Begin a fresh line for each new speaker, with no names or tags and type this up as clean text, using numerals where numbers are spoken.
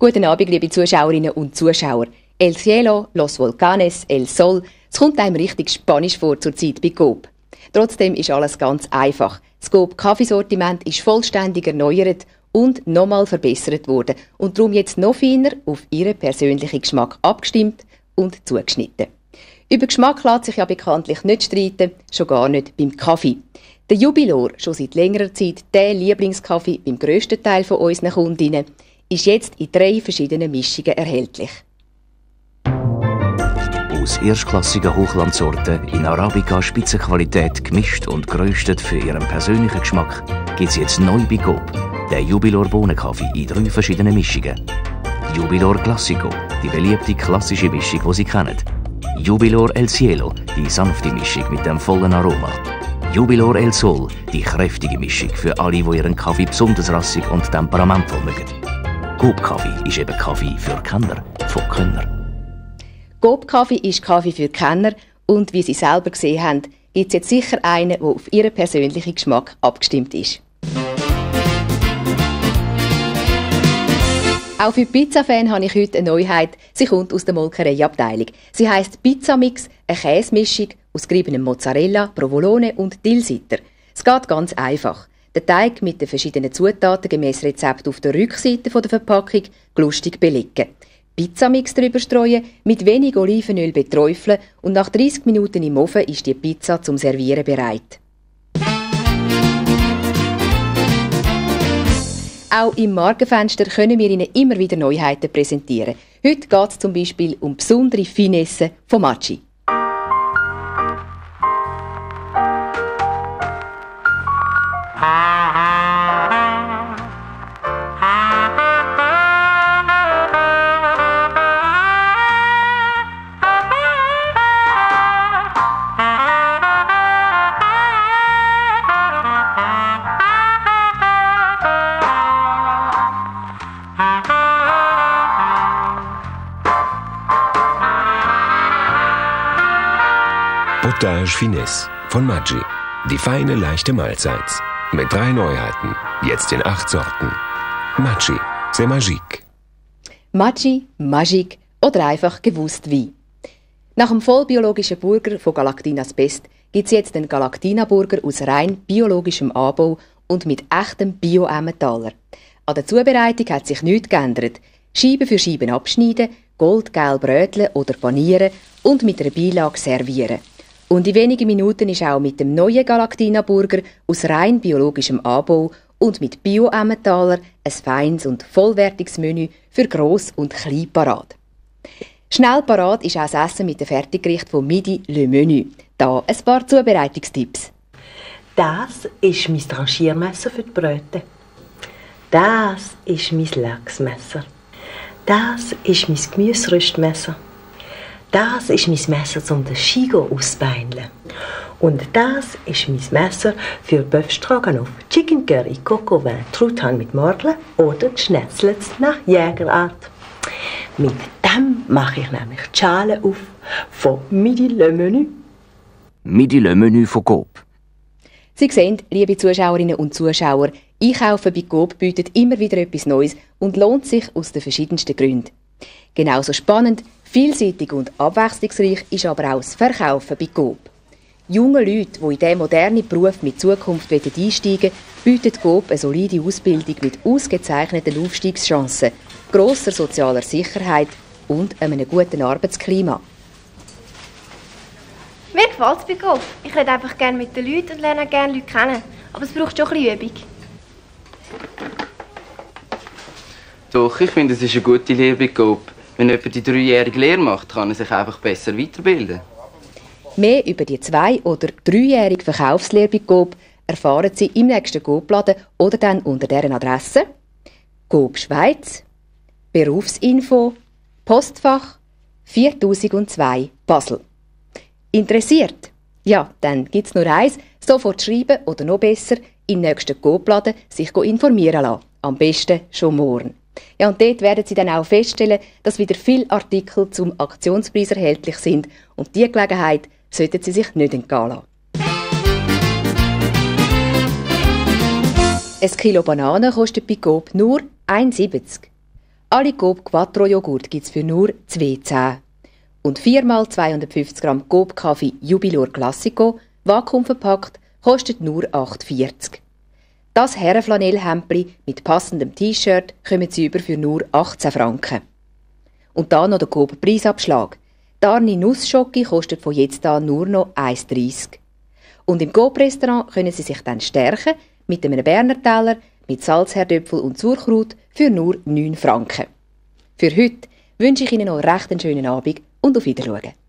Guten Abend, liebe Zuschauerinnen und Zuschauer. El Cielo, Los Volcanes, El Sol, es kommt einem richtig spanisch vor zur Zeit bei Coop. Trotzdem ist alles ganz einfach. Das Coop-Kaffeesortiment ist vollständig erneuert und nochmal verbessert worden und darum jetzt noch feiner auf Ihren persönlichen Geschmack abgestimmt und zugeschnitten. Über Geschmack lässt sich ja bekanntlich nicht streiten, schon gar nicht beim Kaffee. Der Jubilor, schon seit längerer Zeit der Lieblingskaffee beim grössten Teil von unseren Kundinnen, ist jetzt in 3 verschiedenen Mischungen erhältlich.
Aus erstklassigen Hochlandsorten in Arabica-Spitzenqualität gemischt und geröstet für Ihren persönlichen Geschmack gibt es jetzt neu bei Coop. Der Jubilor Bohnenkaffee in 3 verschiedenen Mischungen. Jubilor Classico, die beliebte klassische Mischung, die Sie kennen. Jubilor El Cielo, die sanfte Mischung mit dem vollen Aroma. Jubilor El Sol, die kräftige Mischung für alle, die ihren Kaffee besonders rassig und temperamentvoll mögen. Coop Kaffee ist eben Kaffee für Kenner von Könner.
Coop Kaffee ist Kaffee für Kenner und wie Sie selber gesehen haben, gibt es jetzt sicher einen, der auf Ihren persönlichen Geschmack abgestimmt ist. Auch für Pizza-Fan habe ich heute eine Neuheit. Sie kommt aus der Molkereiabteilung. Sie heisst Pizzamix, eine Käsemischung aus geriebenem Mozzarella, Provolone und Dillsitter. Es geht ganz einfach. Den Teig mit den verschiedenen Zutaten gemäss Rezept auf der Rückseite der Verpackung lustig belegen. Pizzamix drüber streuen, mit wenig Olivenöl beträufeln und nach 30 Minuten im Ofen ist die Pizza zum Servieren bereit. Auch im Markenfenster können wir Ihnen immer wieder Neuheiten präsentieren. Heute geht es zum Beispiel um besondere Finesse von Maggi.
Potage Finesse von Maggi. Die feine, leichte Mahlzeit. Mit 3 Neuheiten. Jetzt in 8 Sorten. Maggi, c'est magique.
Maggi, magique oder einfach gewusst wie. Nach dem vollbiologischen Burger von Galactinas Best gibt es jetzt einen Galactina-Burger aus rein biologischem Anbau und mit echtem Bio-Emmentaler. An der Zubereitung hat sich nichts geändert. Scheiben für Scheiben abschneiden, goldgelb bröteln oder panieren und mit einer Beilage servieren. Und in wenigen Minuten ist auch mit dem neuen Galactina-Burger aus rein biologischem Anbau und mit Bio-Emmentaler ein feines und vollwertiges Menü für Gross und Klein parat. Schnell parat ist auch das Essen mit dem Fertiggericht von Midi Le Menü. Da ein paar Zubereitungstipps.
Das ist mein Tranchiermesser für die Bröte. Das ist mein Lachsmesser. Das ist mein Gemüseröstmesser. Das ist mein Messer, um den Schigo auszubeineln. Und das ist mein Messer für Bœuf Stroganoff, Chicken Curry, Coq au Vin, Truthahn mit Mordeln oder Schnetzlets nach Jägerart. Mit dem mache ich nämlich die Schale auf von Midi Le Menü.
Midi Le Menü von Coop.
Sie sehen, liebe Zuschauerinnen und Zuschauer, Einkaufen bei Coop bietet immer wieder etwas Neues und lohnt sich aus den verschiedensten Gründen. Genauso spannend, vielseitig und abwechslungsreich ist aber auch das Verkaufen bei Coop. Junge Leute, die in diesen modernen Beruf mit Zukunft einsteigen wollen, bietet Coop eine solide Ausbildung mit ausgezeichneten Aufstiegschancen, grosser sozialer Sicherheit und einem guten Arbeitsklima.
Mir gefällt es bei Coop. Ich rede einfach gerne mit den Leuten und lerne gerne Leute kennen. Aber es braucht schon ein bisschen Übung.
Doch, ich finde, es ist eine gute Lehre bei Coop. Wenn jemand die 3-jährige Lehre macht, kann er sich einfach besser weiterbilden.
Mehr über die 2- oder 3-jährige Verkaufslehre bei Coop erfahren Sie im nächsten Coop-Laden oder dann unter deren Adresse Coop Schweiz, Berufsinfo, Postfach 4002 Basel. Interessiert? Ja, dann gibt es nur eins, sofort schreiben oder noch besser im nächsten Coop-Laden sich informieren lassen. Am besten schon morgen. Ja, und dort werden Sie dann auch feststellen, dass wieder viele Artikel zum Aktionspreis erhältlich sind und diese Gelegenheit sollten Sie sich nicht entgehen lassen. Ein Kilo Bananen kostet bei Coop nur 1,70. Alle Coop Quattro Joghurt gibt es für nur 2,10. Und 4x 250 Gramm Coop Kaffee Jubilor Classico, vakuumverpackt, kostet nur 8,40. Das Herrenflanellhemdli mit passendem T-Shirt kommen Sie über für nur 18 Franken. Und dann noch der Coop Preisabschlag. Die Arni Nussschoki kostet von jetzt an nur noch 1,30. Und im Coop-Restaurant können Sie sich dann stärken mit einem Berner Teller, mit Salzherdöpfel und Sauerkraut für nur 9 Franken. Für heute wünsche ich Ihnen noch einen recht schönen Abend und auf Wiedersehen.